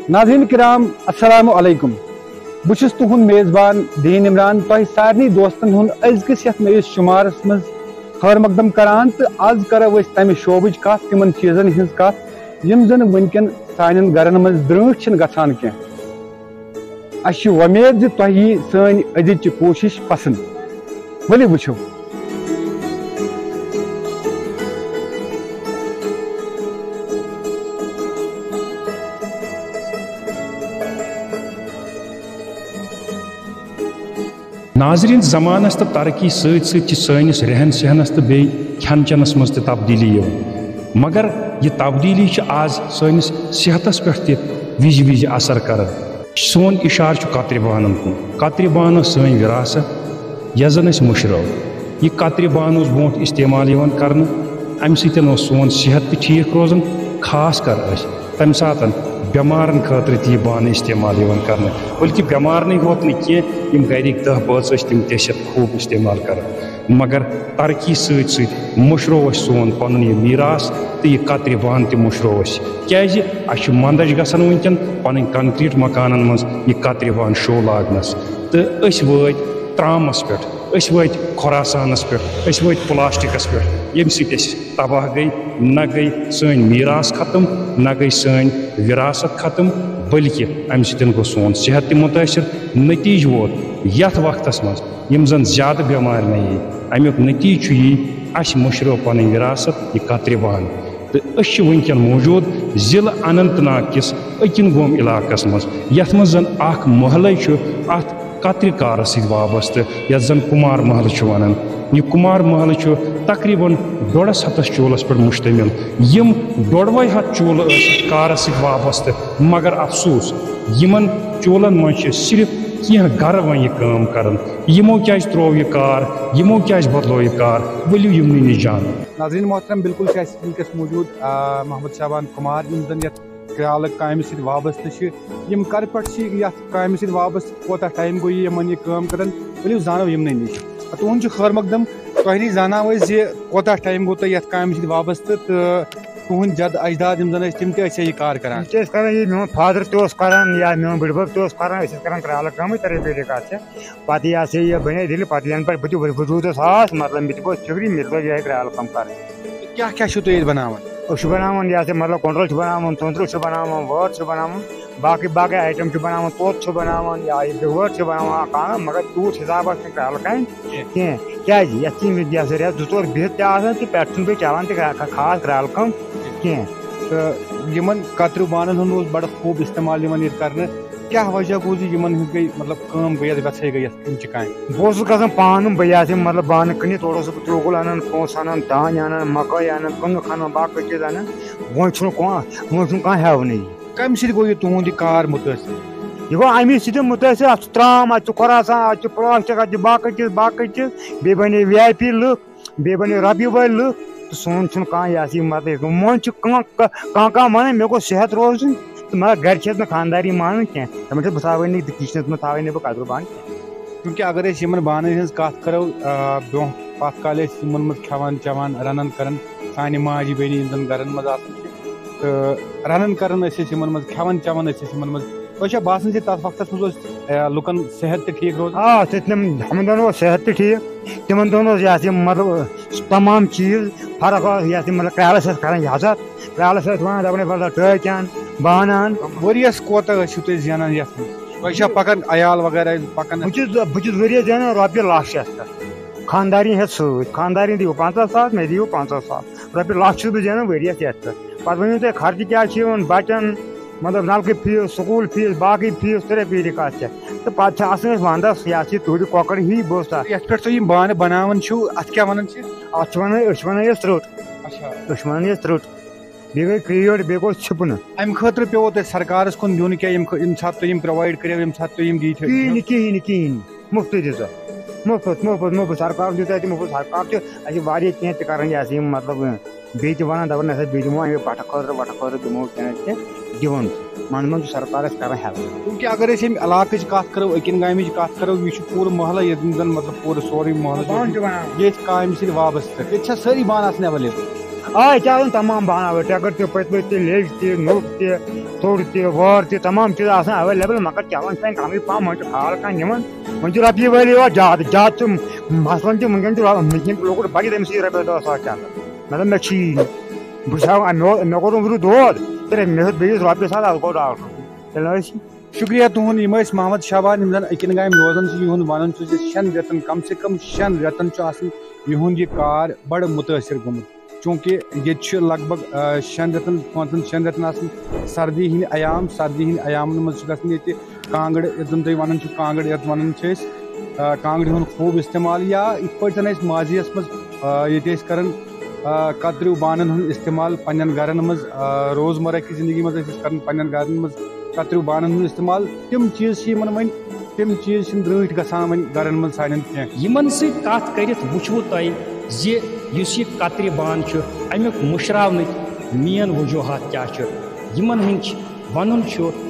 ناظرین کرام السلام علیکم بہت تہد میزبان دین عمران تہ سارے دوستن ہند ازکس یت نئیس شمارس مز خیر مقدم کران تو آز کرو تمہ شعبچ کت تمن چیزن ہز کت یم زن ونکن سان گرن مز برٹ گژھان کی اس ومید تہ یی سن ازچ کوشش پسند ولو وچھو ناظرین زمانس تو ترقی سنس رہن سہنس تو بی کھین چنس مز تبدیلی مگر یہ تبدیلی آز سنس صحتس پہ وز اثر کر سون اشار کتر بانن کن کتر بان سن وراثت یس زن مشرو یہ کتر بان برو استعمال کرنے امہ سن سون صحت تہ ٹھیک روزان خاص کر تمہ سات بیمارن خاطر تہ بان استعمال کرنے بلکہ بیمار ہوت کی گرک دہ بٲژ تم تہ خوب استعمال کران مگر ترقی مشرو سون پن یہ میراث تو یہ کتر بان تہ مشرو کیازِ اس مندج گژھان ونکن پن کنکریٹ مکانن مز یہ کتر بان شو لاگنس تو اس وٲتۍ ترامس پہ وٲتۍ خوراسانس پہ وٲتۍ پلاسٹکس پہ یم سی تباہ گئی نہ گئی سن میراث ختم نہ گئی سن وراثت ختم بلکہ امہ سۭتۍ گوٚو سون صحت تہ متاثر نتیج ووت یتھ وقتس مز یم زن زیادہ بیمار نہ امیک نتیج یہ اس مشرو پن وراثت یہ کتر بان تو اس ونکن موجود ضلع اننت ناگ کس اکن گوم علاقس مز یتھ مز زن اخ محلے ات کتر کارس ست وابستہ یتھ زن کمار محل ونان یہ کمار محل تقریباً 1.5 ہتس چولس پہ مشتمل یم 1.5 ہتھ چولہ کارس ست وابستہ مگر افسوس یمن چولن من صرف کینٛہہ گھر وۄنۍ یہ کٲم کران یمو کیٛازِ ترٛوو یہ کار یمو کیٛازِ بدلو یہ کار ؤلِو یمنٕے نِش جان ناظرین محترم بالکل ونکس موجود محمد شابان کمار یم زن یتھ کرالہ کامہ ست وابستہ یم کر پہ یتھ کامہ ست وابستہ کوتاہ ٹائم گو یمن یہ کٲم کران ؤلِو زانو یمنٕے نِش تہنٛد خیر مقدم تۄہہِ نِش زانو أسۍ زِ کوتاہ ٹائم گو تۄہہِ یتھ کامہ ست وابستہ تہٕ تہند جد اجداد یم زن تم تہ یہ کار کران یہ میون فادر تہ کران یا میون بڑ بب تہ کران کران کرالہ کام ترے پیٹے کات پتہ یہ بنے دل پتہ ین پہ بہت ساس مطلب مت گو فکری مت لوگ یہ کرالہ کام کر کیا کیا چھو تُہۍ بناوان أسۍ چھِ بناوان یہ مطلب کنٹرول بناوان تندر بناوان وٲر بناوان باقی آیٹم بناوان توت بناوان یا وٲر بناوان مگر تیوٗت حساب کرالہ کامہِ کینٛہہ کیازِ یتھ یہ سا رٮ۪تھ 2 ژور بہت تہِ آسان تہٕ پٮ۪ٹھٕ چھُنہٕ بیٚیہِ چلان تہِ خاص کرالہ کٲم کینٛہہ تہٕ یمن کترو بانن ہُنٛد بڑٕ خوب استعمال ییٚتہِ کرنہٕ کیا وجہ گو یمن ہٕنٛز گٔے مطلب کٲم گٔیس ویژھے گٔیس امچہِ کامہِ بہٕ اوسُس گژھان پانہٕ بہٕ مطلب بانہٕ کٕنِتھ تورٕ اوسُس بہٕ ترٛوگُل انان پونٛسہٕ انان دانہِ انان مکٲے انان کٕنٕک انان باقٕے چیٖز انان وۄنۍ چھُنہٕ کانٛہہ ہٮ۪ونٕے کمہِ سۭتۍ گوٚو یہِ تُہُنٛد یہِ کار مُتٲثر یہ گو امی سۭتۍ مُتٲثر اتھ چھُ ترام اتھ چھُ خوراسان اتھ چھُ پلاسٹک اتھ چھُ باقٕے چیٖز بیٚیہِ بنے وی آی پی لُکھ بیٚیہِ بنے رۄپیہِ وٲلۍ لُکھ تہٕ سون چھُنہٕ کانٛہہ یہ مطلب وۄنۍ چھُ کانٛہہ ونان مےٚ گوٚژھ صحت روزُن تہٕ مگر گرِ چھس نہٕ خانداری مانان کینٛہہ تِمن چھس بہٕ تھاوٲنی کچنس منٛز تھاوٲنی بہٕ کترو بانہٕ کیونکہ اگر أسۍ یمن بانن ہٕنٛز کتھ کرو برونٛہہ پتھ کالہِ ٲسۍ یمن منٛز کھٮ۪وان چٮ۪وان رنان کران سانہِ ماجہِ بیٚنہِ یِم زن گرن منٛز آسان چھِ تہٕ رنان کران ٲسۍ أسۍ یمن منٛز کھٮ۪وان چٮ۪وان ٲسۍ أسۍ یمن منٛز تۄہہِ چھا باسان زِ تتھ وقتس منٛز اوس لُکن صحت تہِ ٹھیٖک روزان ہمن دۄہن اوس صحت تہِ ٹھیٖک تِمن دۄہن اوس یہ مطلب تمام چیٖز فرق ٲس مطلب کرالس ٲسۍ کران حضرت کرالس ٲسۍ ونان دپان مطلب ٹٲکۍ ان بانہٕ ان ؤریس کوتاہ ٲسِو تُہۍ زینان یتھ منٛز تۄہہِ چھا پکان عیال وغیرہ پکان بہٕ چھُس ؤریس زینان رۄپیہِ 1,00,000 پٮ۪ٹھ خاندارین ہٮ۪تھ سۭتۍ خاندارین دِیِو 50,000 مےٚ دِیِو 50,000 رۄپیہِ 1,00,000 چھُس بہٕ زینان ؤریس یتھ پٮ۪ٹھ پتہٕ ؤنِو تُہۍ خرچہٕ کیٛاہ چھُ یِوان بچن مطلب نلکہٕ فیٖس سکوٗل فیٖس باقٕے فیٖس ترٛےٚ پیٖرِ کتھ چھےٚ تہٕ پتہٕ چھِ آسان أسۍ ونٛدس یہ چھِ تُرِ کۄکر ہی بہٕ اوسُس یتھ پٮ۪ٹھ تُہۍ یِم بانہٕ بناوان چھِو اتھ کیٛاہ ونان چھِ اتھ چھِ ونان أسۍ چھِ ونان یہِ ترٕٹ أسۍ چھِ ونان یہِ ترٕٹ بیٚیہِ گٔے کرٛیڈ بیٚیہِ گوٚو چھِپنہٕ امہِ خٲطرٕ پیوٚوُ تۄہہِ سرکارس کُن دیُن کیٛاہ ییٚمہِ ساتہٕ تُہۍ یِم پرووایڈ کٔرِو ییٚمہِ ساتہٕ تُہۍ یِم دیٖتو کِہیٖنۍ مُفتٕے دِژ مُفت سرکار دیُت اَتہِ مُفت سرکار چھُ اَسہِ واریاہ کینٛہہ تہِ کران یہ یِم مطلب بیٚیہِ تہِ ونان دپان نسا بیٚیہِ دِمو اَمہِ بٹھٕ خٲطرٕ دِمو کینٛہہ نتہٕ کینٛہہ دِوان منٛزٕ منٛزٕ چھُ سرکار اَسہِ کران ہیلپ کیونکہ اگر أسۍ ییٚمہِ علاقٕچ کتھ کرو أکِن گامٕچ کتھ کرو یہِ چھُ پوٗرٕ محلہٕ ییٚتٮ۪ن زن مطلب پوٗرٕ سورُے محلہٕ ییٚتہِ کامہِ سۭتۍ وابستہٕ ییٚتہِ چھا سٲری بانہٕ آسان ایویلیبل آئی تمام بہانہ ٹریکٹر تہ پتلے تہ لیج تہ نوٚٹ تہ توٚر تہ وار تہ تمام چیز آسان اویلیبل مگر چلان چھِ کمی پہم وۄنۍ چھُ حال کانٛہہ نِوان وۄنۍ چھُ رۄپیہِ وٲلۍ یِوان زیادٕ چھُ مثلاً چھُ وٕنکٮ۪ن چھُ لۄکُٹ بَچہِ تٔمِس یی رۄپیہِ 10 ساس چندٕ مطلب مےٚ چھی نہٕ بہٕ چھُس ہٮ۪وان مےٚ کوٚر وۄنۍ دود تیٚلہِ مےٚ ہیوٚت بیٚیِس رۄپیہِ ساس اَتھ گوٚو ڈاکٹر تیٚلہِ ٲسۍ شکریہ تہد یم محمد شابان یم زن اکن گام روزان یہد ون شین رتن کم سے کم 6 رتن یہد یہ کار بڑ متاثر گومت چونکہ یہ لگ بھگ 6 رتن 5 رتن سردی ہند ایام سردی ہند ایامن مز یہ کانگڑ یتن تھی ونان کانگڑ یت ونان کانگڑ ہند خوب استعمال یا ات پہ زن ماضیس مز یہ کران کتریو بانن ہند استعمال پنن گرن مز روزمرہ کی زندگی مز کران پنن گرن مز کتریو بانن ہند استعمال تم چیز ون تم چیز درٹ گھان ون گرن من سان یمن ست کت کرت وچھو تہ زس یہ کتر بان امیک مشراون مین وجوہات کیا یمن ہند ون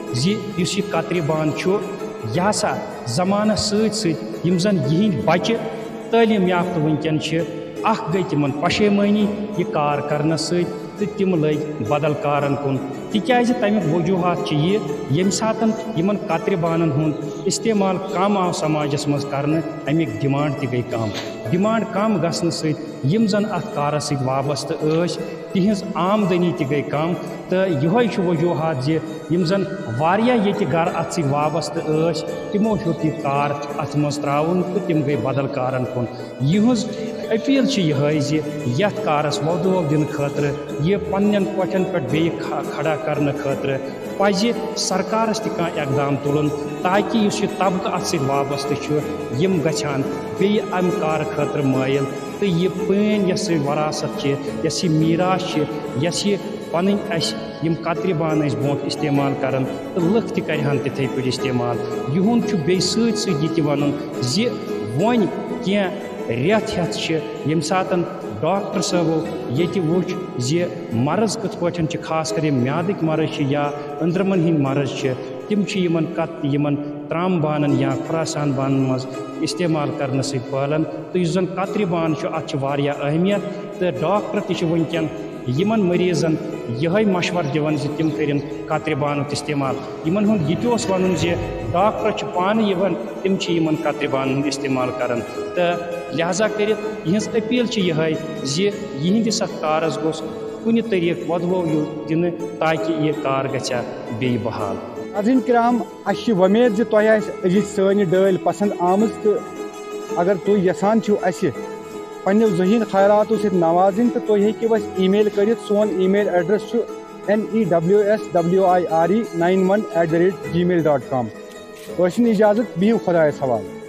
زس یہ کتر بان یہ ہسا زمانس ست یم زن یہند بچہ تعلیم یافتہ ونکن اخ گئی تمن پشیمانی یہ کار کرنس ست تو تم لگ بدل کارن کن تکیاز تمیک وجوہات یہ یم ساتن یمن کتر بانن ہند استعمال کم آو سماجس مز کرنے امیک ڈیمانڈ تہ گئی کم ڈیمانڈ کم گھن ست یم زن ات کارس ست وابستہ یس تہذ آمدنی تہ گئی کم تو یہ وجوہات یم زن واریاہ یت گر ات ست وابستہ یس تمو ہیوت یہ کار ات مز تراون تو تم گئی بدل کارن کن یہز اپیل یہ یت کارس ودو دن خاطر یہ پنن کوٹھن پہ بیٚیہِ کھڑا کرنے خاطر پزِ سرکارس تہ کانٛہہ اقدام تلن تاکہ اس یہ طبقہ ات ست وابستہ یم گژھان بیٚیہِ امہ کار خاطر مٲیل تو یہ پٲنۍ یس وراثت یس یہ میراث یس یہ پنن اس یم کتر بان برونٛٹھ استعمال کران تو لُکھ تہ کرہن تتھے پٲٹھۍ استعمال یہُنٛد بیٚیہِ سۭتۍ سۭتۍ یہ تہ ونُن زِ وۄنۍ کینٛہہ رٮ۪تھ ہٮ۪تھ یم ساتن ڈاکٹر صٲبو یہ وچ زِ مرض کتھ پٲٹھۍ خاص کر میادٕکۍ مرض یا أنٛدرمن ہٕنٛدۍ مرض تم یمن ترام بانن یا خراسان بانن مز استعمال کرنے ست پھہلان تو اس زن کتر بان ات واریاہ اہمیت تو ڈاکٹر تہ ونکن یمن مریضن یہ مشور دِوان زِ تم کرن کتر بانُک استعمال یمن ہُنٛد یہ تہ ون زِ ڈاکٹر پانہٕ یِوان تم یمن کتر بانن ہُنٛد استعمال کران تو لہذا کرت یہذ اپیل یہ زِ یہندس ات کارس گوٚژھ کُنہِ طریقہٕ ودو دن تاکہ یہ کار گژھِ بیٚیہِ بحال ناظرین کرام اس ومید زِ تۄہہِ آسہِ أزِچ سٲنۍ یہِ ڈٲلۍ پسند آمٕژ تہٕ اگر تُہۍ یژھان چھِو اسہِ پننیو ذہین خیالاتو سۭتۍ نوازٕنۍ تہٕ تُہۍ ہیٚکِو اَسہِ ای میل کٔرِتھ سون ای میل ایڈرس چھُ NEWSWIRE91@gmail.com ٲسِن اِجازت بِہِو خۄدایس حوالہٕ